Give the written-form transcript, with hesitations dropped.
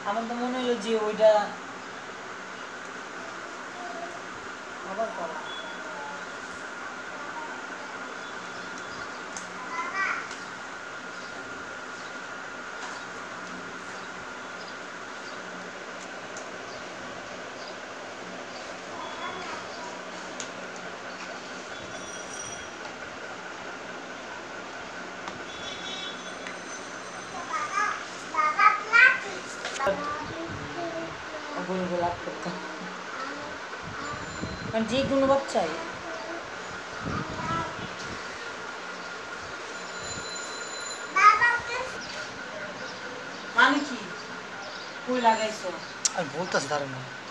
আমার তো মনে হলো যে ওইটা আবার করা গোলাপ করতে মানে যে কোনো বাচ্চাই মানে কি কই লাগাইছো আর বলতেছে তার না